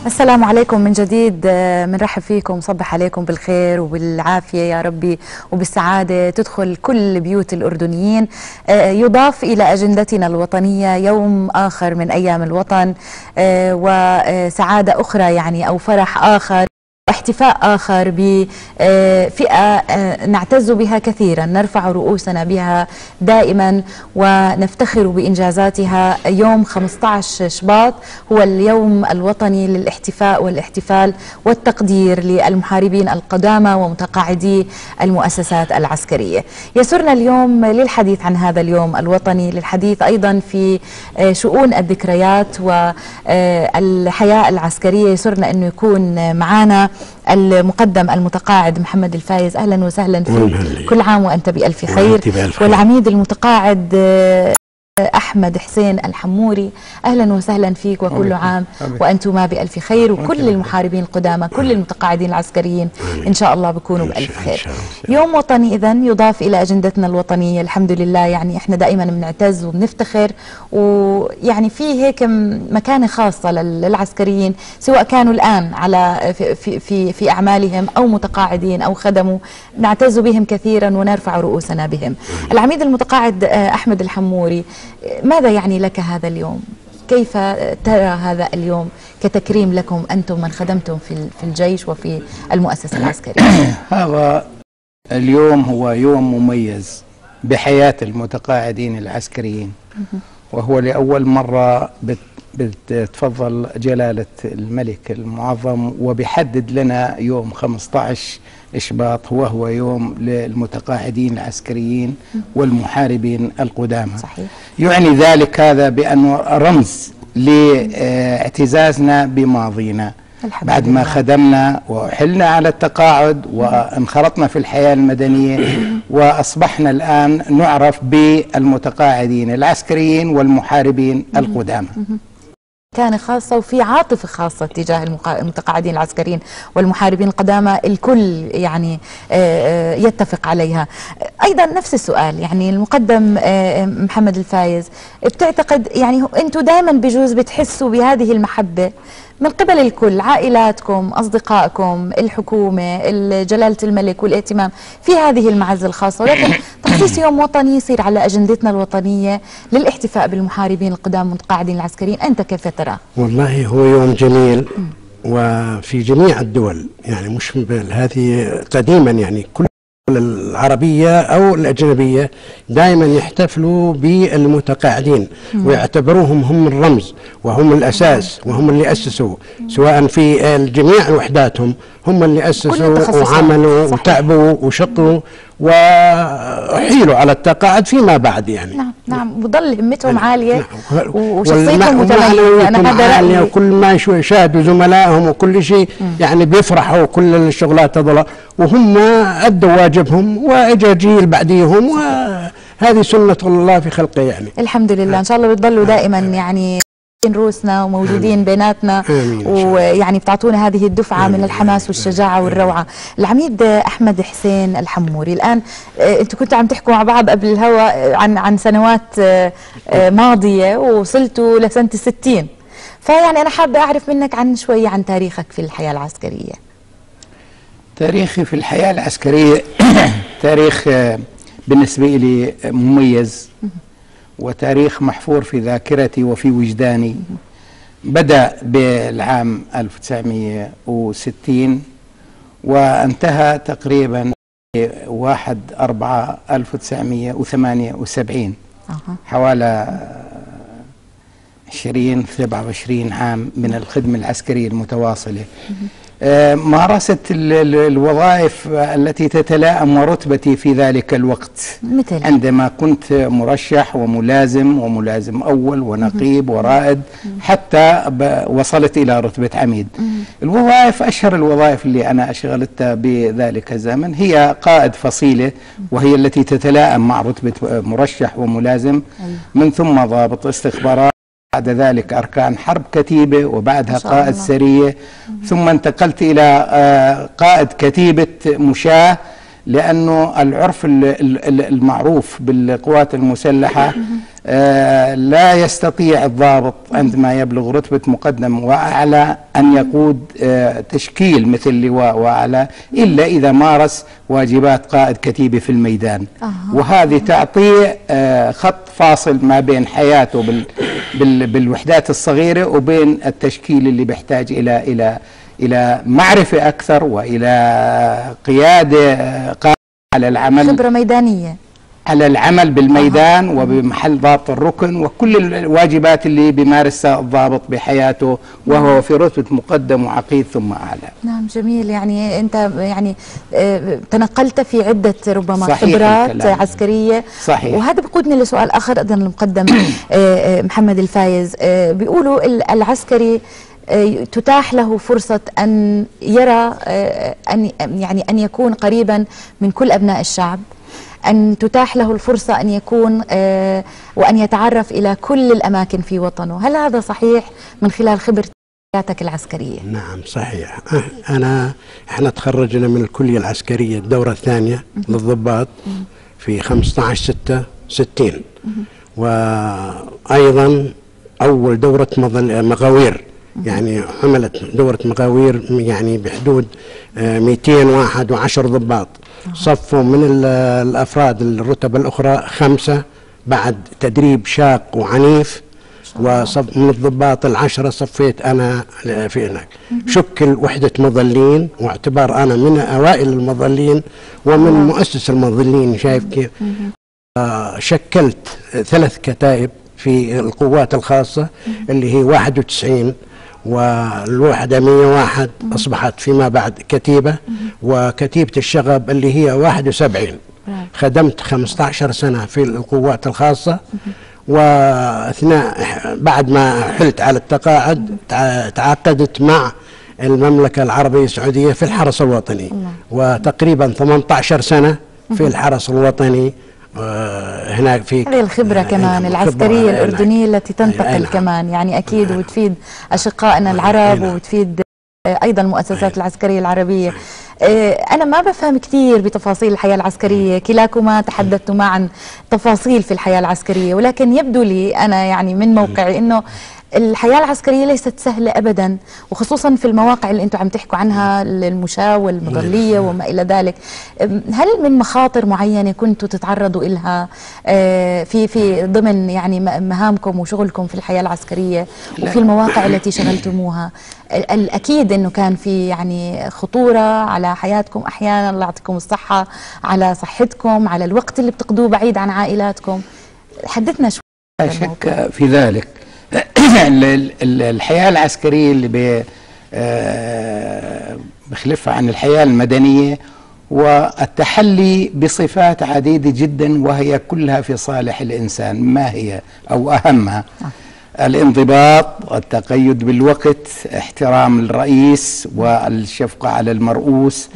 السلام عليكم من جديد، بنرحب فيكم، صبح عليكم بالخير وبالعافية يا ربي وبالسعادة تدخل كل بيوت الأردنيين. يضاف إلى أجندتنا الوطنية يوم آخر من أيام الوطن وسعادة أخرى يعني أو فرح آخر واحتفاء آخر بفئة نعتز بها كثيرا، نرفع رؤوسنا بها دائما ونفتخر بإنجازاتها. يوم 15 شباط هو اليوم الوطني للاحتفاء والاحتفال والتقدير للمحاربين القدامى ومتقاعدي المؤسسات العسكرية. يسرنا اليوم للحديث عن هذا اليوم الوطني، للحديث أيضا في شؤون الذكريات والحياة العسكرية. يسرنا أنه يكون معنا المقدم المتقاعد محمد الفايز. أهلا وسهلا فيك، كل عام وأنت بألف خير. والعميد المتقاعد أحمد حسين الحموري، أهلا وسهلا فيك وكل عام وأنتما بألف خير، وكل المحاربين القدامى كل المتقاعدين العسكريين إن شاء الله بكونوا بألف خير. يوم وطني إذن يضاف إلى أجندتنا الوطنية، الحمد لله. يعني إحنا دائما بنعتز وبنفتخر، ويعني في هيك مكانة خاصة للعسكريين سواء كانوا الآن على في أعمالهم أو متقاعدين أو خدموا، نعتز بهم كثيرا ونرفع رؤوسنا بهم. العميد المتقاعد أحمد الحموري، ماذا يعني لك هذا اليوم؟ كيف ترى هذا اليوم كتكريم لكم أنتم من خدمتم في الجيش وفي المؤسسة العسكرية؟ هذا اليوم هو يوم مميز بحياة المتقاعدين العسكريين، وهو لأول مرة بتفضل جلالة الملك المعظم وبيحدد لنا يوم 15 إشباط وهو يوم للمتقاعدين العسكريين والمحاربين القدامى. صحيح. يعني ذلك هذا بأنه رمز لاعتزازنا بماضينا بعد ما خدمنا وحلنا على التقاعد وانخرطنا في الحياة المدنية، وأصبحنا الآن نعرف بالمتقاعدين العسكريين والمحاربين القدامى. كان خاصة وفي عاطفة خاصة تجاه المتقاعدين العسكريين والمحاربين القدامى، الكل يعني يتفق عليها. أيضا نفس السؤال، يعني المقدم محمد الفايز، بتعتقد يعني أنتم دائما بجوز بتحسوا بهذه المحبة من قبل الكل، عائلاتكم، أصدقائكم، الحكومة، جلالة الملك، والاهتمام في هذه المعزة الخاصة، ولكن تخصيص يوم وطني يصير على أجندتنا الوطنية للاحتفاء بالمحاربين القدام المتقاعدين العسكريين، أنت كيف ترى؟ والله هو يوم جميل، وفي جميع الدول، يعني مش هذه قديما، يعني كل العربية أو الأجنبية دائما يحتفلوا بالمتقاعدين ويعتبروهم هم الرمز وهم الأساس وهم اللي أسسوا، سواء في جميع وحداتهم هم اللي أسسوا وعملوا وتعبوا وشقوا وحيلوا على التقاعد فيما بعد. يعني نعم وظل همتهم عالية وشخصيتهم متميزة. أنا هذا رأيي، وكل ما يشاهدوا زملائهم وكل شيء يعني بيفرحوا، كل الشغلات تظل وهم أدوا واجبهم وإجا جيل بعديهم، وهذه سنة الله في خلقه. يعني الحمد لله، إن شاء الله بتضلوا دائما يعني روسنا وموجودين بيناتنا، ويعني بتعطونا هذه الدفعة من الحماس والشجاعة والروعة. العميد أحمد حسين الحموري، الآن أنتوا كنتوا عم تحكوا مع بعض قبل الهواء عن سنوات ماضية ووصلتوا لسنة 60، فيعني أنا حابة أعرف منك عن شوية عن تاريخك في الحياة العسكرية. تاريخي في الحياة العسكرية تاريخ بالنسبة لي مميز، وتاريخ محفور في ذاكرتي وفي وجداني. بدأ بالعام 1960 وانتهى تقريبا 1/4/1978، حوالي 27 عام من الخدمة العسكرية المتواصلة. مارست الوظائف التي تتلائم ورتبتي في ذلك الوقت، مثل عندما كنت مرشح وملازم أول ونقيب ورائد حتى وصلت إلى رتبة عميد. الوظائف، أشهر الوظائف اللي أنا أشغلتها بذلك الزمن هي قائد فصيلة، وهي التي تتلائم مع رتبة مرشح وملازم، من ثم ضابط استخبارات، بعد ذلك أركان حرب كتيبة، وبعدها قائد سرية، ثم انتقلت إلى قائد كتيبة مشاة، لأنه العرف المعروف بالقوات المسلحة لا يستطيع الضابط عندما يبلغ رتبة مقدم وأعلى أن يقود تشكيل مثل لواء وأعلى إلا إذا مارس واجبات قائد كتيبة في الميدان. وهذه تعطيه خط فاصل ما بين حياته بالوحدات الصغيرة وبين التشكيل اللي بيحتاج إلى معرفة أكثر وإلى قيادة على العمل، خبرة ميدانية على العمل بالميدان وبمحل ضابط الركن وكل الواجبات اللي بيمارسها الضابط بحياته وهو في رتبة مقدم وعقيد ثم أعلى. نعم جميل. يعني أنت يعني تنقلت في عدة ربما صحيح خبرات عسكرية. صحيح. وهذا بقودني لسؤال آخر أيضا المقدم محمد الفايز. بيقولوا العسكري تتاح له فرصة أن يرى أن يكون قريبا من كل أبناء الشعب، أن تتاح له الفرصة أن يكون وأن يتعرف إلى كل الأماكن في وطنه. هل هذا صحيح من خلال خبرتك العسكرية؟ نعم صحيح. احنا تخرجنا من الكلية العسكرية الدورة الثانية للضباط في 15/6/60، وأيضا أول دورة مغاوير، يعني عملت دورة مغاوير يعني بحدود 201 ضباط، صفوا من الأفراد الرتب الأخرى 5 بعد تدريب شاق وعنيف، وصف من الضباط 10 صفيت أنا في هناك. شكل وحدة مظلين، واعتبار أنا من أوائل المظلين ومن مؤسس المظلين، شايف كيف؟ شكلت 3 كتائب في القوات الخاصة اللي هي 91 والوحدة 101 أصبحت فيما بعد كتيبة، وكتيبة الشغب اللي هي 71. خدمت 15 سنة في القوات الخاصة، وأثناء بعد ما حلت على التقاعد تعاقدت مع المملكة العربية السعودية في الحرس الوطني، وتقريبا 18 سنة في الحرس الوطني هناك. في هذه الخبرة كمان العسكرية الأردنية التي تنتقل كمان يعني أكيد وتفيد أشقائنا العرب وتفيد أيضا المؤسسات العسكرية العربية. أنا ما بفهم كثير بتفاصيل الحياة العسكرية، كلاكما تحدثتما عن تفاصيل في الحياة العسكرية، ولكن يبدو لي أنا يعني من موقعي أنه الحياة العسكرية ليست سهلة أبدا، وخصوصا في المواقع اللي أنتم عم تحكوا عنها، المشاة والمظلية وما إلى ذلك. هل من مخاطر معينة كنتوا تتعرضوا إلها في ضمن يعني مهامكم وشغلكم في الحياة العسكرية وفي المواقع التي شغلتموها؟ الأكيد أنه كان في يعني خطورة على حياتكم أحيانا، الله يعطيكم الصحة، على صحتكم، على الوقت اللي بتقضوه بعيد عن عائلاتكم. حدثنا شوي. لا شك في ذلك. الحياة العسكرية اللي بخلفها عن الحياة المدنية والتحلي بصفات عديدة جدا، وهي كلها في صالح الإنسان. ما هي أو أهمها؟ الانضباط، التقيد بالوقت، احترام الرئيس والشفقة على المرؤوس،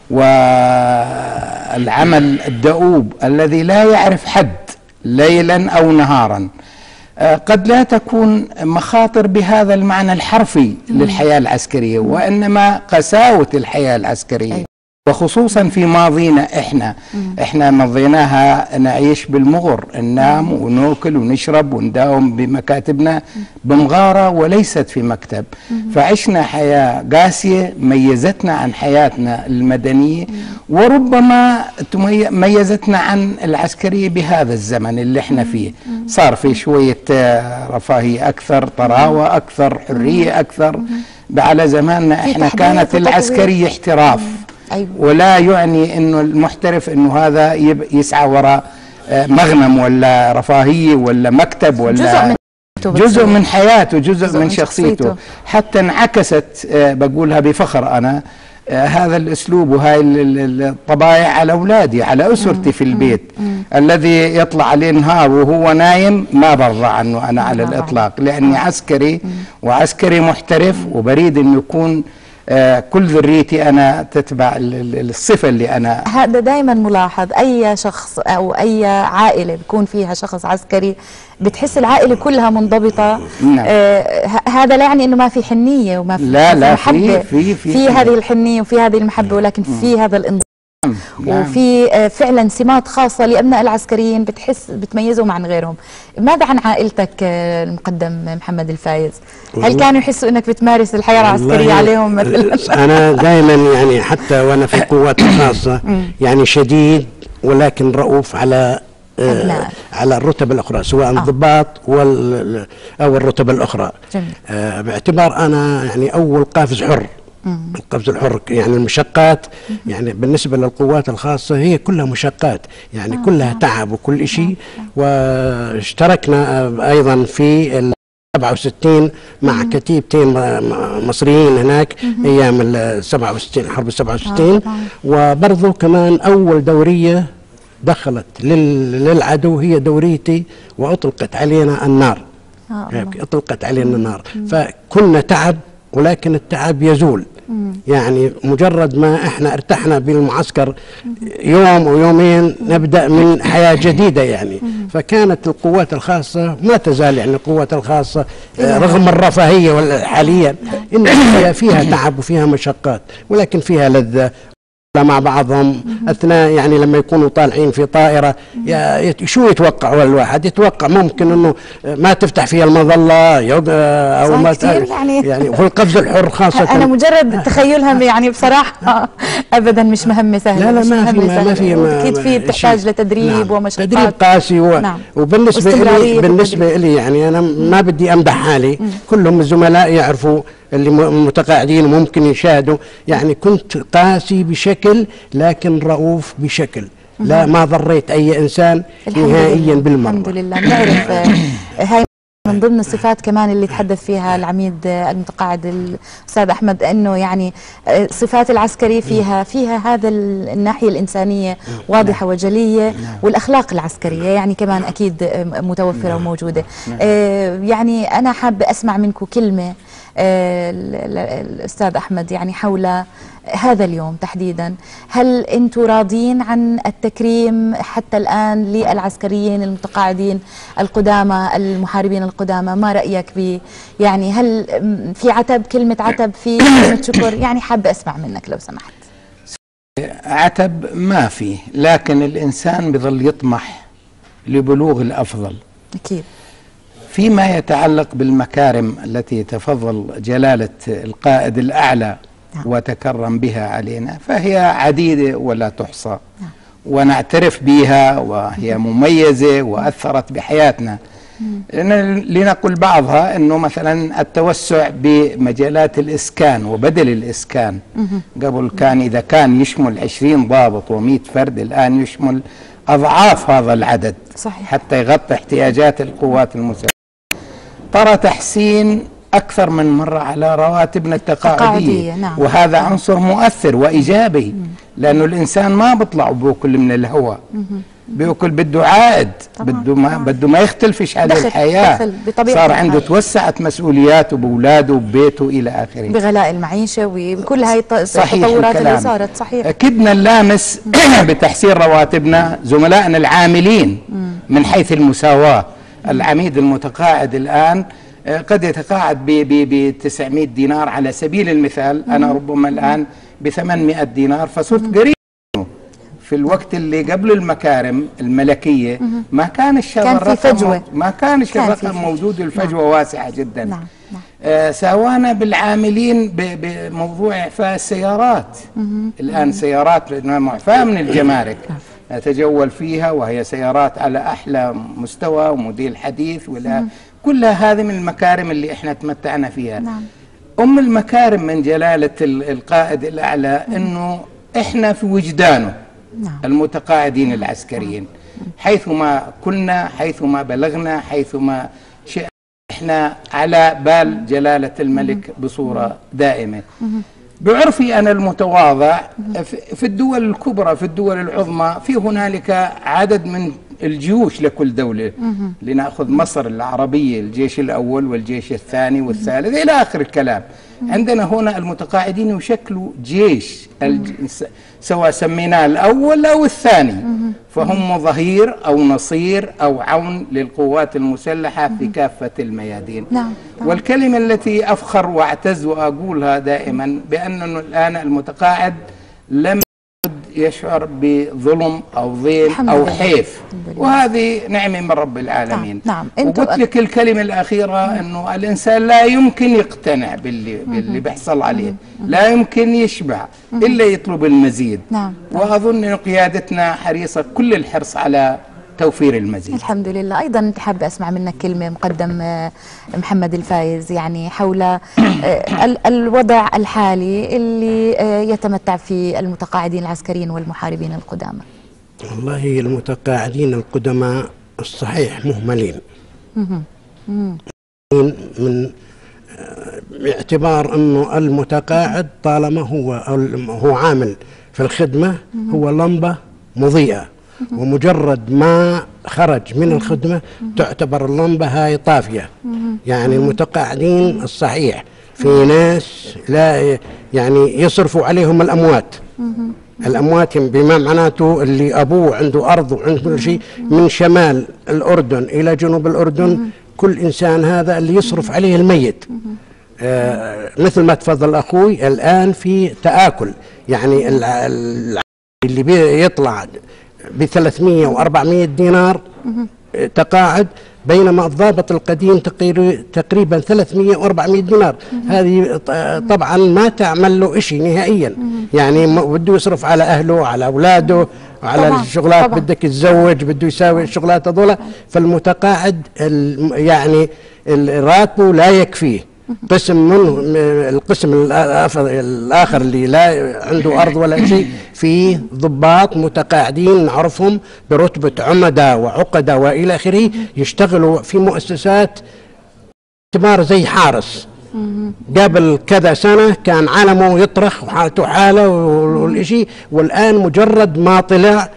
والعمل الدؤوب الذي لا يعرف حد ليلا أو نهارا. قد لا تكون مخاطر بهذا المعنى الحرفي للحياة العسكرية، وإنما قساوة الحياة العسكرية، وخصوصا في ماضينا. احنا مضيناها نعيش بالمغر، ننام وناكل ونشرب ونداوم بمكاتبنا بمغارة وليست في مكتب. فعشنا حياة قاسية ميزتنا عن حياتنا المدنية، وربما ميزتنا عن العسكرية بهذا الزمن اللي احنا فيه. صار في شوية رفاهية أكثر، طراوة أكثر، حرية أكثر. على زماننا احنا كانت العسكرية احتراف. أيوة. ولا يعني انه المحترف انه هذا يسعى وراء مغنم ولا رفاهية ولا مكتب ولا جزء من حياته، جزء من شخصيته. حتى انعكست بقولها بفخر أنا هذا الأسلوب وهاي الطبايع على أولادي، على أسرتي في البيت. الذي يطلع عليه نهار وهو نايم ما برضى عنه أنا على الإطلاق، لأني عسكري وعسكري محترف، وبريد أن يكون كل ذريتي أنا تتبع الصفة اللي أنا. هذا دائما ملاحظ، أي شخص أو أي عائلة بيكون فيها شخص عسكري بتحس العائلة كلها منضبطة. نعم. هذا لا يعني أنه ما في حنية وما في محبة. في هذه الحنية وفي هذه المحبة، ولكن في هذا الانضباط وفي فعلا سمات خاصة لأبناء العسكريين بتميزهم عن غيرهم. ماذا عن عائلتك المقدم محمد الفايز؟ هل كانوا يحسوا أنك بتمارس الحياة العسكرية عليهم مثلا؟ أنا دائما يعني حتى وأنا في القوات الخاصة يعني شديد ولكن رؤوف على الرتب الأخرى، سواء الضباط أو الرتب الأخرى. باعتبار أنا يعني أول قافز حر. القفز الحر يعني المشقات يعني بالنسبة للقوات الخاصة هي كلها مشقات، يعني كلها تعب وكل شيء. واشتركنا أيضا في 67 مع كتيبتين مصريين هناك أيام 67 حرب 67. وبرضو كمان أول دورية دخلت للعدو هي دوريتي، وأطلقت علينا النار. أطلقت علينا النار، فكنا تعب ولكن التعب يزول. يعني مجرد ما احنا ارتحنا بالمعسكر يوم او يومين نبدا من حياه جديده يعني. فكانت القوات الخاصه ما تزال يعني القوات الخاصه رغم الرفاهيه حاليا ان فيها تعب وفيها مشقات، ولكن فيها لذه مع بعضهم اثناء يعني لما يكونوا طالعين في طائره. شو يتوقع الواحد؟ يتوقع ممكن انه ما تفتح فيها المظله او ما يعني في القفز الحر خاصه. انا مجرد تخيلها يعني بصراحه ابدا مش مهمه سهله. لا ما في اكيد في بتحتاج لتدريب ومشقات، تدريب قاسي وبالنسبه لي يعني انا ما بدي امدح حالي، كلهم الزملاء يعرفوا اللي متقاعدين وممكن يشاهدوا. يعني كنت قاسي بشكل لكن رؤوف بشكل. لا ما ضريت أي إنسان نهائيا بالمرة. الحمد لله. نعرف هاي من ضمن الصفات كمان اللي تحدث فيها العميد المتقاعد الأستاذ أحمد، أنه يعني صفات العسكري فيها هذا الناحية الإنسانية واضحة وجلية، والأخلاق العسكرية يعني كمان أكيد متوفرة وموجودة. يعني أنا حابة أسمع منكم كلمة الأستاذ أحمد يعني حول هذا اليوم تحديدا. هل أنتم راضين عن التكريم حتى الآن للعسكريين المتقاعدين القدامى المحاربين القدامى؟ ما رأيك يعني هل في عتب، كلمة عتب، في كلمة شكر؟ يعني حابة أسمع منك لو سمحت. عتب ما فيه، لكن الإنسان بظل يطمح لبلوغ الأفضل. أكيد. فيما يتعلق بالمكارم التي تفضل جلالة القائد الأعلى وتكرم بها علينا فهي عديدة ولا تحصى، ونعترف بها وهي مميزة وأثرت بحياتنا. لنقل بعضها أنه مثلا التوسع بمجالات الإسكان وبدل الإسكان. قبل كان إذا كان يشمل 20 ضابط و100 فرد، الآن يشمل أضعاف هذا العدد. صحيح. حتى يغطي احتياجات القوات المسلحة. ترى تحسين أكثر من مرة على رواتبنا التقاعدية. نعم. وهذا عنصر مؤثر وإيجابي، لأنه الإنسان ما بيطلع بأكل من الهواء، بأكل بده عائد، بده ما يختلفش على الحياة. صار عنده توسعت مسؤولياته بأولاده وببيته إلى آخره، بغلاء المعيشة وبكل هاي التطورات اللي صارت. صحيح. كدنا نلامس بتحسين رواتبنا زملائنا العاملين من حيث المساواة. العميد المتقاعد الآن قد يتقاعد ب 900 دينار على سبيل المثال، أنا ربما الآن ب 800 دينار، فصرت قريب. في الوقت اللي قبل المكارم الملكية ما كان الرقم ما كان الرقم موجود، الفجوة واسعة جدا. نعم. ساوانا بالعاملين بموضوع إعفاء السيارات. الآن سيارات معفاة من الجمارك نتجول فيها، وهي سيارات على أحلى مستوى وموديل حديث، ولا كلها هذه من المكارم اللي احنا تمتعنا فيها. نعم. المكارم من جلالة القائد الأعلى أنه احنا في وجدانه. نعم. المتقاعدين العسكريين حيثما كنا، حيثما بلغنا، حيثما شئنا، احنا على بال جلالة الملك بصورة دائمة. بعرفي أنا المتواضع في الدول الكبرى، في الدول العظمى، في هنالك عدد من الجيوش لكل دولة. لنأخذ مصر العربية، الجيش الأول والجيش الثاني والثالث إلى آخر الكلام. عندنا هنا المتقاعدين يشكلوا جيش، سواء سميناه الأول أو الثاني، فهم ظهير أو نصير أو عون للقوات المسلحة في كافة الميادين. نعم. والكلمة التي أفخر وأعتز وأقولها دائما بأن الآن المتقاعد لم يعد يشعر بظلم أو ضيم أو حيف، وهذه نعمة من رب العالمين. نعم. وقلت لك الكلمة الأخيرة أنه الإنسان لا يمكن يقتنع باللي بيحصل عليه، لا يمكن يشبع إلا يطلب المزيد. نعم. وأظن أن قيادتنا حريصة كل الحرص على توفير المزيد. الحمد لله. أيضا حابة أسمع منك كلمة مقدم محمد الفايز، يعني حول الوضع الحالي اللي يتمتع فيه المتقاعدين العسكريين والمحاربين القدامى. والله المتقاعدين القدماء الصحيح مهملين من باعتبار أنه المتقاعد طالما هو عامل في الخدمة هو لمبة مضيئة، ومجرد ما خرج من الخدمة تعتبر اللمبة هاي طافية. يعني المتقاعدين الصحيح في ناس لا يعني يصرفوا عليهم الأموات. الأموات بما معناته اللي أبوه عنده أرض وعنده كل شيء من شمال الأردن إلى جنوب الأردن، كل إنسان هذا اللي يصرف عليه الميت. مثل ما تفضل أخوي الآن في تآكل، يعني اللي بيطلع ب300 و400 دينار تقاعد، بينما الضابط القديم تقريبا 300 و400 دينار. هذه طبعا ما تعمل له شيء نهائيا، يعني بده يصرف على أهله على أولاده على الشغلات، بدك يتزوج بده يساوي الشغلات هذولا. فالمتقاعد يعني راتبه لا يكفيه. قسم من القسم الآخر اللي لا عنده أرض ولا شيء، فيه ضباط متقاعدين نعرفهم برتبة عمدة وعقدة وإلى آخره، يشتغلوا في مؤسسات اعتبار زي حارس. قبل كذا سنة كان عالمه يطرخ وحالته حالة والشيء، والآن مجرد ما طلع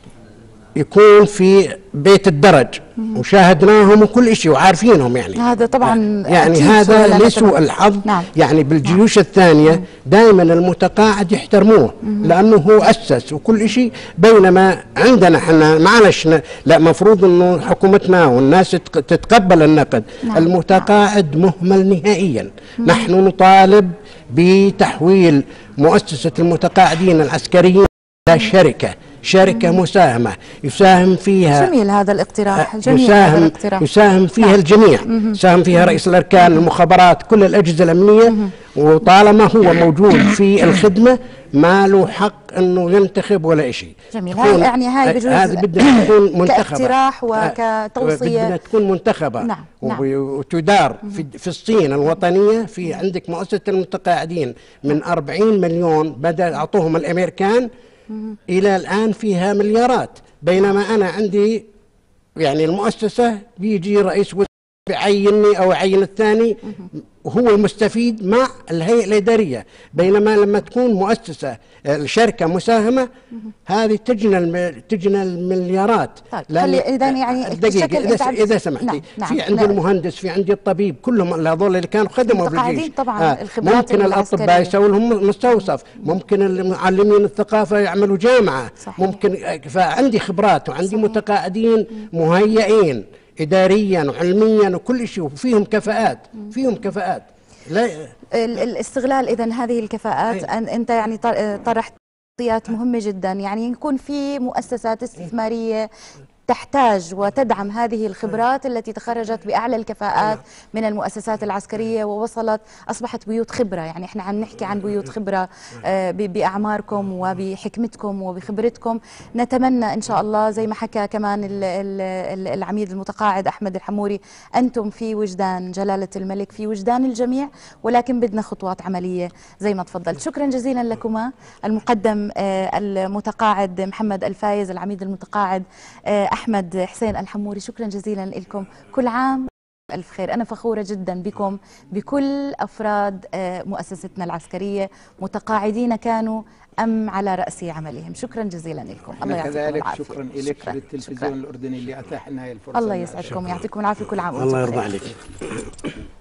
يكون في بيت الدرج، وشاهدناهم وكل شيء وعارفينهم. يعني هذا طبعا يعني هذا لسوء الحظ. نعم. يعني بالجيوش الثانية دائما المتقاعد يحترموه لأنه هو أسس وكل شيء، بينما عندنا احنا معلش لا، مفروض انه حكومتنا والناس تتقبل النقد. نعم. المتقاعد مهمل نهائيا. نحن نطالب بتحويل مؤسسة المتقاعدين العسكريين إلى شركة مساهمة يساهم فيها. جميل هذا الاقتراح. يساهم فيها الجميع. يساهم فيها رئيس الأركان، المخابرات، كل الأجهزة الأمنية. وطالما هو موجود في الخدمة ما له حق أنه ينتخب ولا شيء. جميل. يعني هاي بجوز هذه بدها تكون منتخبة كاقتراح وكتوصية، بدها تكون منتخبة. نعم. وتدار في الصين الوطنية. في عندك مؤسسة المتقاعدين من 40 مليون بدأ أعطوهم الأمريكان، إلى الآن فيها مليارات. بينما أنا عندي يعني المؤسسة بيجي رئيس وزراء بيعينني أو يعين الثاني وهو المستفيد مع الهيئة الإدارية. بينما لما تكون مؤسسة الشركة مساهمة هذه تجنى المليارات. طيب إذا يعني دقيقة إذا سمحتي. نعم. في عندي المهندس، في عندي الطبيب، كلهم هذول اللي كانوا خدموا بالجيش. طبعا ممكن الأطباء يسووا لهم مستوصف، ممكن المعلمين الثقافة يعملوا جامعة. صحيح. ممكن. فعندي خبرات وعندي صحيح. متقاعدين مهيئين إداريا وعلميا وكل شيء، وفيهم كفاءات. لا الاستغلال إذن هذه الكفاءات. أنت يعني طرحت توصيات مهمة جدا، يعني يكون في مؤسسات استثمارية تحتاج وتدعم هذه الخبرات التي تخرجت بأعلى الكفاءات من المؤسسات العسكرية ووصلت أصبحت بيوت خبرة. يعني احنا عم نحكي عن بيوت خبرة بأعماركم وبحكمتكم وبخبرتكم. نتمنى إن شاء الله زي ما حكى كمان العميد المتقاعد أحمد الحموري، أنتم في وجدان جلالة الملك، في وجدان الجميع، ولكن بدنا خطوات عملية زي ما تفضلت. شكرا جزيلا لكما، المقدم المتقاعد محمد الفايز، العميد المتقاعد أحمد حسين الحموري. شكرا جزيلا لكم. كل عام ألف خير. أنا فخورة جدا بكم، بكل أفراد مؤسستنا العسكرية، متقاعدين كانوا أم على رأس عملهم. شكرا جزيلا لكم. الله يعطيكم العافية. شكرا لك للتلفزيون الأردني اللي أتاح لنا هاي الفرصة. الله يسعدكم، يعطيكم العافية. كل عام وأنتم الله بخير. يرضى عليك.